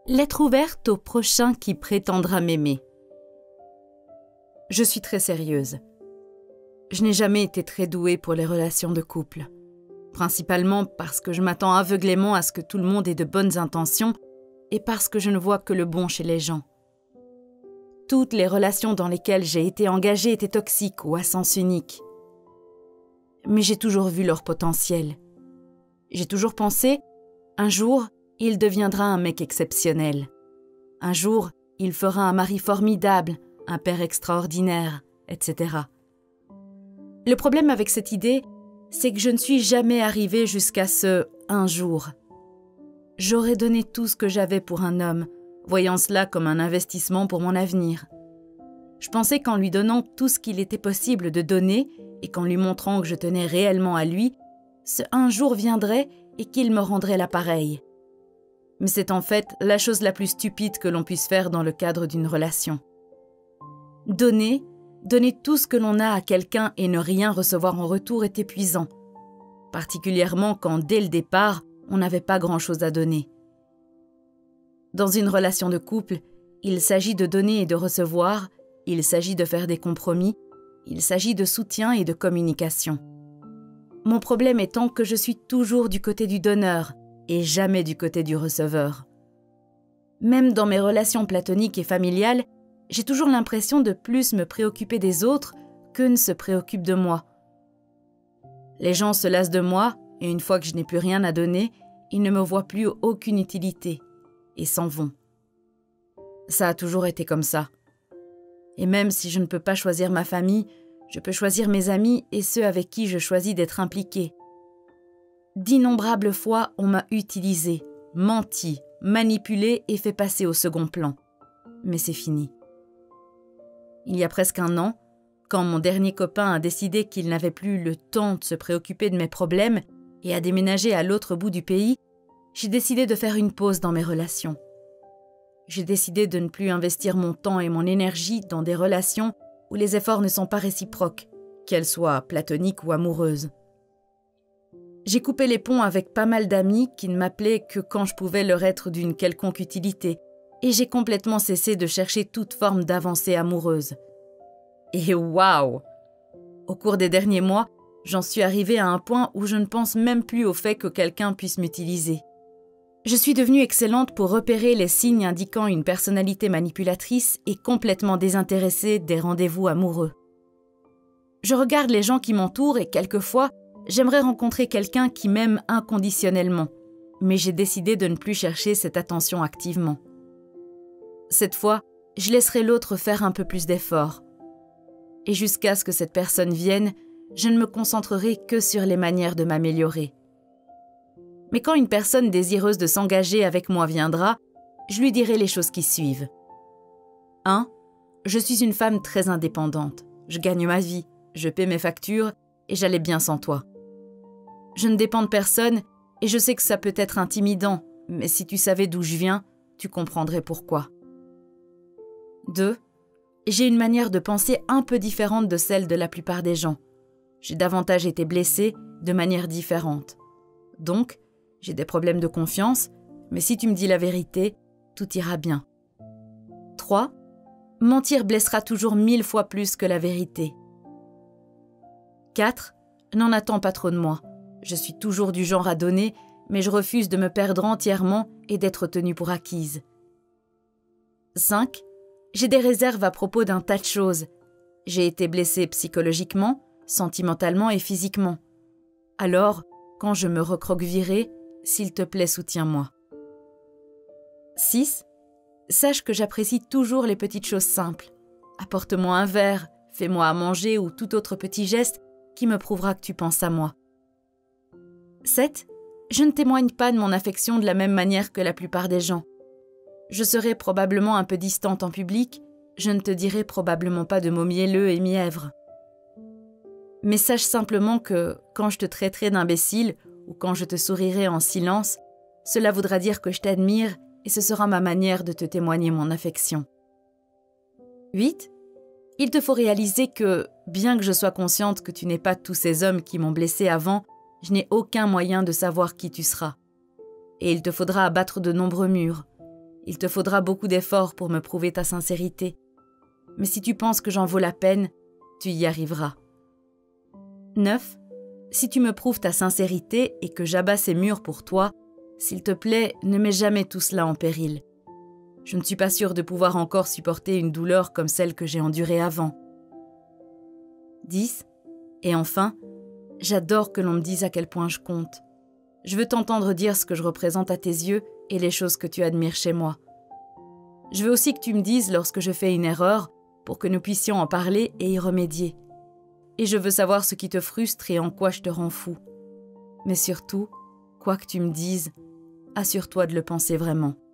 Lettre ouverte au prochain qui prétendra m'aimer. Je suis très sérieuse. Je n'ai jamais été très douée pour les relations de couple. Principalement parce que je m'attends aveuglément à ce que tout le monde ait de bonnes intentions et parce que je ne vois que le bon chez les gens. Toutes les relations dans lesquelles j'ai été engagée étaient toxiques ou à sens unique. Mais j'ai toujours vu leur potentiel. J'ai toujours pensé, un jour, il deviendra un mec exceptionnel. Un jour, il fera un mari formidable, un père extraordinaire, etc. Le problème avec cette idée, c'est que je ne suis jamais arrivée jusqu'à ce « un jour ». J'aurais donné tout ce que j'avais pour un homme, voyant cela comme un investissement pour mon avenir. Je pensais qu'en lui donnant tout ce qu'il était possible de donner et qu'en lui montrant que je tenais réellement à lui, ce « un jour » viendrait et qu'il me rendrait l'appareil. Mais c'est en fait la chose la plus stupide que l'on puisse faire dans le cadre d'une relation. Donner tout ce que l'on a à quelqu'un et ne rien recevoir en retour est épuisant, particulièrement quand, dès le départ, on n'avait pas grand-chose à donner. Dans une relation de couple, il s'agit de donner et de recevoir, il s'agit de faire des compromis, il s'agit de soutien et de communication. Mon problème étant que je suis toujours du côté du donneur et jamais du côté du receveur. Même dans mes relations platoniques et familiales, j'ai toujours l'impression de plus me préoccuper des autres que ne se préoccupent de moi. Les gens se lassent de moi et une fois que je n'ai plus rien à donner, ils ne me voient plus aucune utilité et s'en vont. Ça a toujours été comme ça. Et même si je ne peux pas choisir ma famille, je peux choisir mes amis et ceux avec qui je choisis d'être impliquée. D'innombrables fois, on m'a utilisé, menti, manipulé et fait passer au second plan. Mais c'est fini. Il y a presque un an, quand mon dernier copain a décidé qu'il n'avait plus le temps de se préoccuper de mes problèmes et a déménagé à l'autre bout du pays, j'ai décidé de faire une pause dans mes relations. J'ai décidé de ne plus investir mon temps et mon énergie dans des relations où les efforts ne sont pas réciproques, qu'elles soient platoniques ou amoureuses. J'ai coupé les ponts avec pas mal d'amis qui ne m'appelaient que quand je pouvais leur être d'une quelconque utilité, et j'ai complètement cessé de chercher toute forme d'avancée amoureuse. Et waouh! Au cours des derniers mois, j'en suis arrivée à un point où je ne pense même plus au fait que quelqu'un puisse m'utiliser. Je suis devenue excellente pour repérer les signes indiquant une personnalité manipulatrice et complètement désintéressée des rendez-vous amoureux. Je regarde les gens qui m'entourent et quelquefois, j'aimerais rencontrer quelqu'un qui m'aime inconditionnellement, mais j'ai décidé de ne plus chercher cette attention activement. Cette fois, je laisserai l'autre faire un peu plus d'efforts. Et jusqu'à ce que cette personne vienne, je ne me concentrerai que sur les manières de m'améliorer. Mais quand une personne désireuse de s'engager avec moi viendra, je lui dirai les choses qui suivent. 1. Je suis une femme très indépendante. Je gagne ma vie, je paie mes factures et j'allais bien sans toi. Je ne dépends de personne et je sais que ça peut être intimidant, mais si tu savais d'où je viens, tu comprendrais pourquoi. 2. J'ai une manière de penser un peu différente de celle de la plupart des gens. J'ai davantage été blessée de manière différente. Donc, j'ai des problèmes de confiance, mais si tu me dis la vérité, tout ira bien. 3. Mentir blessera toujours 1000 fois plus que la vérité. 4. N'en attends pas trop de moi. Je suis toujours du genre à donner, mais je refuse de me perdre entièrement et d'être tenue pour acquise. 5. J'ai des réserves à propos d'un tas de choses. J'ai été blessée psychologiquement, sentimentalement et physiquement. Alors, quand je me recroquevillerai, s'il te plaît, soutiens-moi. 6. Sache que j'apprécie toujours les petites choses simples. Apporte-moi un verre, fais-moi à manger ou tout autre petit geste qui me prouvera que tu penses à moi. 7. Je ne témoigne pas de mon affection de la même manière que la plupart des gens. Je serai probablement un peu distante en public, je ne te dirai probablement pas de mots mielleux et mièvres. Mais sache simplement que, quand je te traiterai d'imbécile ou quand je te sourirai en silence, cela voudra dire que je t'admire et ce sera ma manière de te témoigner mon affection. 8. Il te faut réaliser que, bien que je sois consciente que tu n'es pas tous ces hommes qui m'ont blessée avant, je n'ai aucun moyen de savoir qui tu seras. Et il te faudra abattre de nombreux murs. Il te faudra beaucoup d'efforts pour me prouver ta sincérité. Mais si tu penses que j'en vaux la peine, tu y arriveras. 9. Si tu me prouves ta sincérité et que j'abats ces murs pour toi, s'il te plaît, ne mets jamais tout cela en péril. Je ne suis pas sûre de pouvoir encore supporter une douleur comme celle que j'ai endurée avant. 10. Et enfin, j'adore que l'on me dise à quel point je compte. Je veux t'entendre dire ce que je représente à tes yeux et les choses que tu admires chez moi. Je veux aussi que tu me dises lorsque je fais une erreur pour que nous puissions en parler et y remédier. Et je veux savoir ce qui te frustre et en quoi je te rends fou. Mais surtout, quoi que tu me dises, assure-toi de le penser vraiment.